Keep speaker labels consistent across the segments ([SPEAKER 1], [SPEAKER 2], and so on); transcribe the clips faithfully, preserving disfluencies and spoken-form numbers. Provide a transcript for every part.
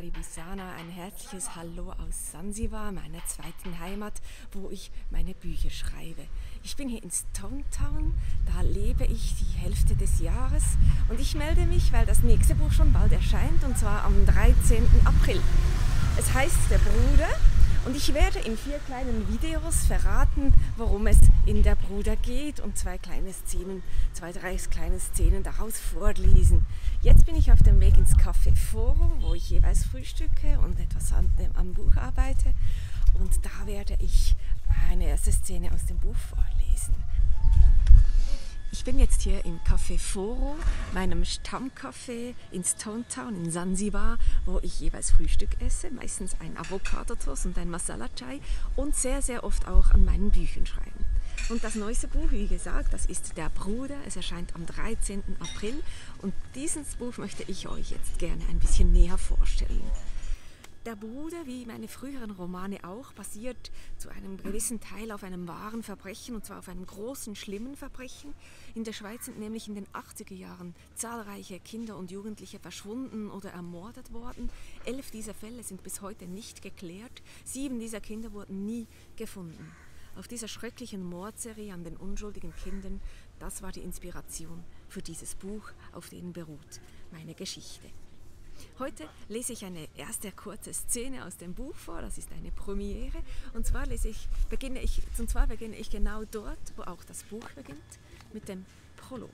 [SPEAKER 1] Karibisana, ein herzliches Hallo aus Sansibar, meiner zweiten Heimat, wo ich meine Bücher schreibe. Ich bin hier in Stone Town, da lebe ich die Hälfte des Jahres und ich melde mich, weil das nächste Buch schon bald erscheint, und zwar am dreizehnten April. Es heißt Der Bruder und ich werde in vier kleinen Videos verraten, worum es in Der Bruder geht, und zwei kleine Szenen, zwei, drei kleine Szenen daraus vorlesen. Jetzt bin ich auf dem Weg ins Café Foro, wo ich jeweils frühstücke und etwas an, am Buch arbeite, und da werde ich eine erste Szene aus dem Buch vorlesen. Ich bin jetzt hier im Café Foro, meinem Stammcafé in Stone Town in Sansibar, wo ich jeweils Frühstück esse, meistens ein Avocado-Toast und ein Masala Chai, und sehr, sehr oft auch an meinen Büchern schreiben. Und das neueste Buch, wie gesagt, das ist Der Bruder. Es erscheint am dreizehnten April und dieses Buch möchte ich euch jetzt gerne ein bisschen näher vorstellen. Der Bruder, wie meine früheren Romane auch, basiert zu einem gewissen Teil auf einem wahren Verbrechen, und zwar auf einem großen, schlimmen Verbrechen. In der Schweiz sind nämlich in den achtziger Jahren zahlreiche Kinder und Jugendliche verschwunden oder ermordet worden. Elf dieser Fälle sind bis heute nicht geklärt. Sieben dieser Kinder wurden nie gefunden. Auf dieser schrecklichen Mordserie an den unschuldigen Kindern, das war die Inspiration für dieses Buch, auf denen beruht meine Geschichte. Heute lese ich eine erste kurze Szene aus dem Buch vor, das ist eine Premiere, und zwar, lese ich, beginne ich, und zwar beginne ich genau dort, wo auch das Buch beginnt, mit dem Prolog.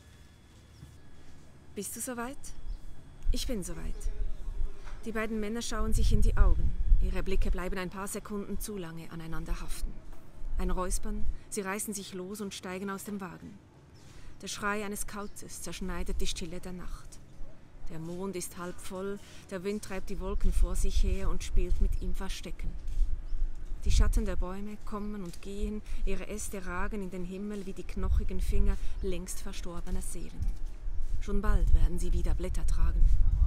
[SPEAKER 1] Bist du soweit? Ich bin soweit. Die beiden Männer schauen sich in die Augen. Ihre Blicke bleiben ein paar Sekunden zu lange aneinander haften. Ein Räuspern, sie reißen sich los und steigen aus dem Wagen. Der Schrei eines Kauzes zerschneidet die Stille der Nacht. Der Mond ist halb voll, der Wind treibt die Wolken vor sich her und spielt mit ihm Verstecken. Die Schatten der Bäume kommen und gehen, ihre Äste ragen in den Himmel wie die knochigen Finger längst verstorbener Seelen. Schon bald werden sie wieder Blätter tragen.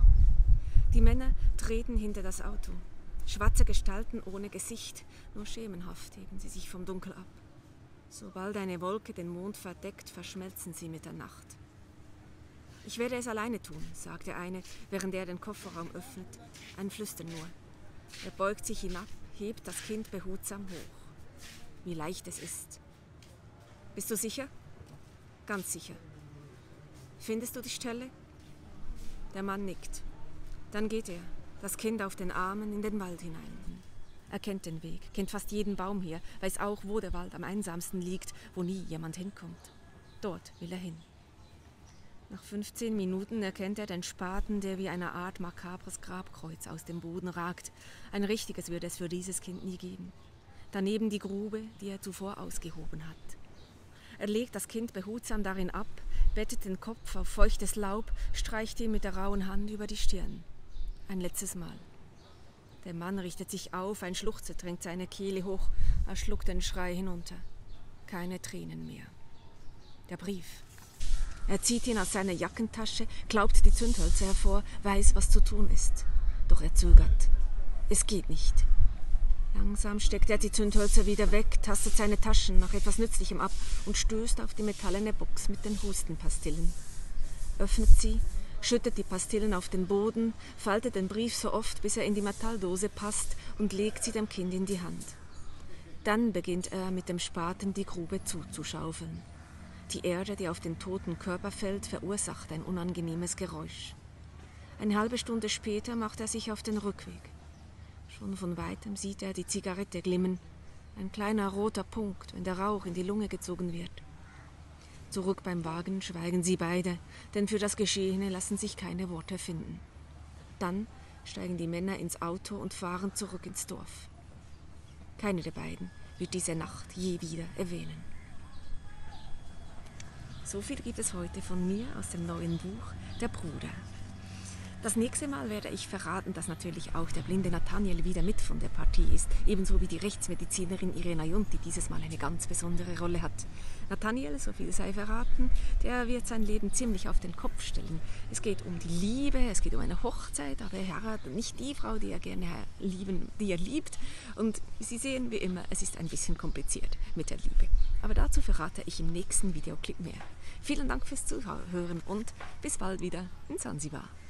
[SPEAKER 1] Die Männer treten hinter das Auto. Schwarze Gestalten ohne Gesicht, nur schemenhaft heben sie sich vom Dunkel ab. Sobald eine Wolke den Mond verdeckt, verschmelzen sie mit der Nacht. Ich werde es alleine tun, sagt der eine, während er den Kofferraum öffnet. Ein Flüstern nur. Er beugt sich hinab, hebt das Kind behutsam hoch. Wie leicht es ist. Bist du sicher? Ganz sicher. Findest du die Stelle? Der Mann nickt. Dann geht er, das Kind auf den Armen, in den Wald hinein. Er kennt den Weg, kennt fast jeden Baum hier, weiß auch, wo der Wald am einsamsten liegt, wo nie jemand hinkommt. Dort will er hin. Nach fünfzehn Minuten erkennt er den Spaten, der wie eine Art makabres Grabkreuz aus dem Boden ragt. Ein richtiges würde es für dieses Kind nie geben. Daneben die Grube, die er zuvor ausgehoben hat. Er legt das Kind behutsam darin ab, bettet den Kopf auf feuchtes Laub, streicht ihm mit der rauen Hand über die Stirn. Ein letztes Mal. Der Mann richtet sich auf, ein Schluchzer drängt seine Kehle hoch, er schluckt den Schrei hinunter. Keine Tränen mehr. Der Brief. Er zieht ihn aus seiner Jackentasche, klaubt die Zündhölzer hervor, weiß, was zu tun ist. Doch er zögert. Es geht nicht. Langsam steckt er die Zündhölzer wieder weg, tastet seine Taschen nach etwas Nützlichem ab und stößt auf die metallene Box mit den Hustenpastillen. Öffnet sie, schüttet die Pastillen auf den Boden, faltet den Brief so oft, bis er in die Metalldose passt, und legt sie dem Kind in die Hand. Dann beginnt er mit dem Spaten die Grube zuzuschaufeln. Die Erde, die auf den toten Körper fällt, verursacht ein unangenehmes Geräusch. Eine halbe Stunde später macht er sich auf den Rückweg. Schon von weitem sieht er die Zigarette glimmen, ein kleiner roter Punkt, wenn der Rauch in die Lunge gezogen wird. Zurück beim Wagen schweigen sie beide, denn für das Geschehene lassen sich keine Worte finden. Dann steigen die Männer ins Auto und fahren zurück ins Dorf. Keine der beiden wird diese Nacht je wieder erwähnen. So viel gibt es heute von mir aus dem neuen Buch Der Bruder. Das nächste Mal werde ich verraten, dass natürlich auch der blinde Nathaniel wieder mit von der Partie ist, ebenso wie die Rechtsmedizinerin Irena Jund, die dieses Mal eine ganz besondere Rolle hat. Nathaniel, so viel sei verraten, der wird sein Leben ziemlich auf den Kopf stellen. Es geht um die Liebe, es geht um eine Hochzeit, aber er heiratet nicht die Frau, die er gerne lieben, die er liebt. Und Sie sehen, wie immer, es ist ein bisschen kompliziert mit der Liebe. Aber dazu verrate ich im nächsten Videoclip mehr. Vielen Dank fürs Zuhören und bis bald wieder in Sansibar.